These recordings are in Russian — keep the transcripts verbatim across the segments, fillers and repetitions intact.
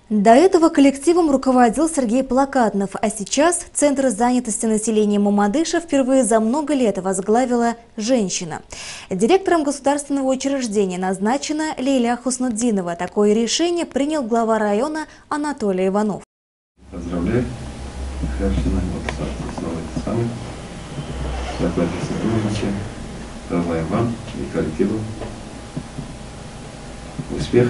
До этого коллективом руководил Сергей Плакатнов, а сейчас Центр занятости населения Мамадыша впервые за много лет возглавила женщина. Директором государственного учреждения назначена Лейля Хуснутдинова. Такое решение принял глава района Анатолий Иванов. Поздравляю. Хорошо, вот самый захватывайте сотрудничество. Желаю вам и коллективу успехов,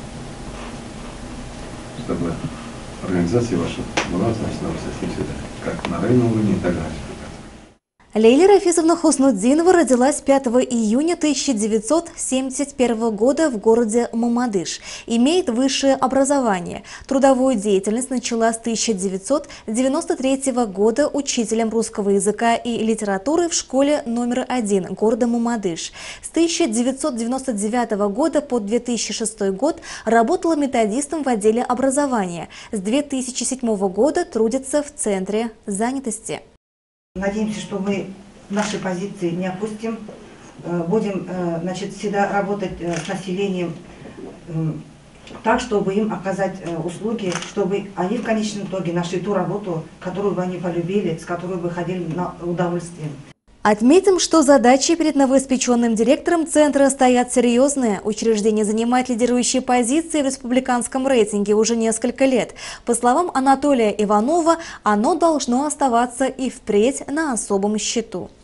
чтобы организация ваша была значена совсем сюда, как на районном уровне, так и дальше. Лейля Рафизовна Хуснутдинова родилась пятого июня тысяча девятьсот семьдесят первого года в городе Мамадыш. Имеет высшее образование. Трудовую деятельность начала с тысяча девятьсот девяносто третьего года учителем русского языка и литературы в школе номер один города Мамадыш. С тысяча девятьсот девяносто девятого года по две тысячи шестой год работала методистом в отделе образования. С две тысячи седьмого года трудится в Центре занятости. Надеемся, что мы наши позиции не опустим, будем, значит, всегда работать с населением так, чтобы им оказать услуги, чтобы они в конечном итоге нашли ту работу, которую бы они полюбили, с которой бы ходили на удовольствие. Отметим, что задачи перед новоиспеченным директором центра стоят серьезные. Учреждение занимает лидирующие позиции в республиканском рейтинге уже несколько лет. По словам Анатолия Иванова, оно должно оставаться и впредь на особом счету.